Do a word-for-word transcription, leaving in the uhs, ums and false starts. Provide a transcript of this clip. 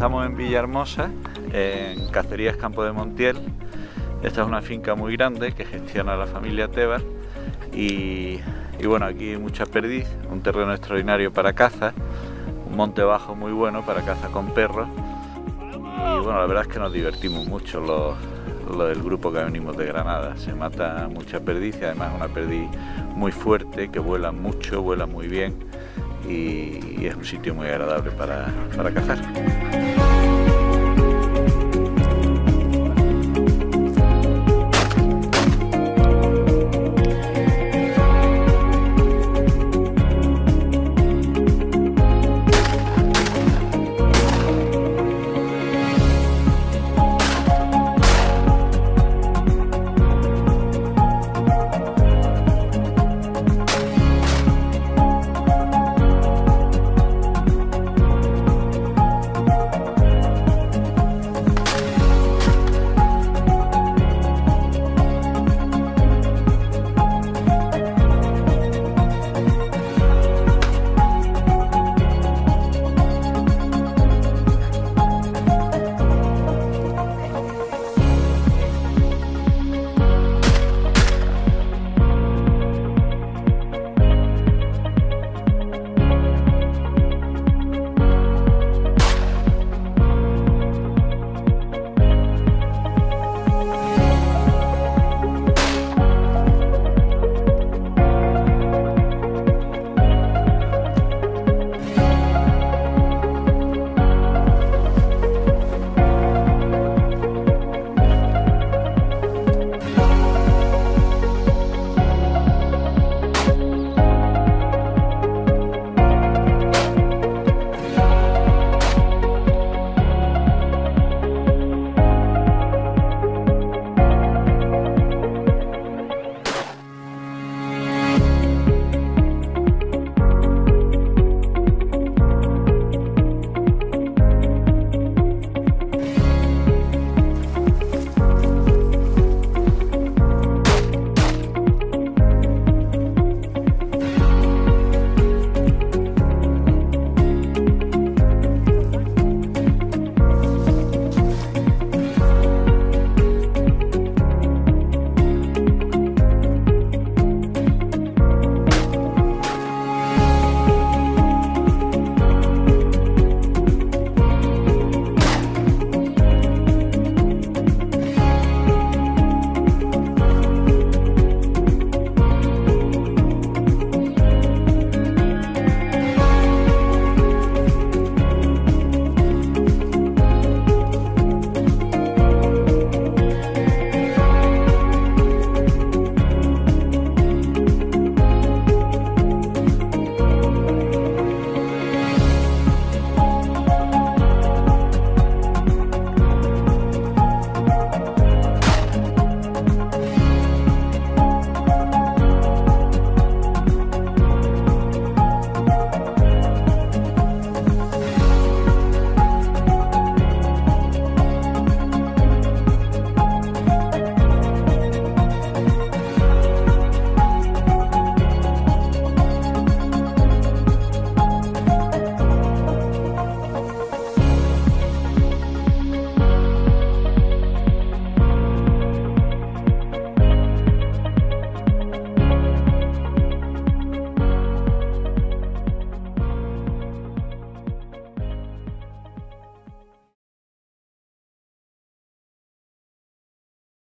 Estamos en Villahermosa, en Cacerías Campo de Montiel. Esta es una finca muy grande que gestiona la familia Tebar y, y bueno, aquí hay mucha perdiz, un terreno extraordinario para caza, un monte bajo muy bueno para caza con perros y bueno, la verdad es que nos divertimos mucho los, los del grupo que venimos de Granada. Se mata mucha perdiz y además es una perdiz muy fuerte, que vuela mucho, vuela muy bien y, y es un sitio muy agradable para, para cazar.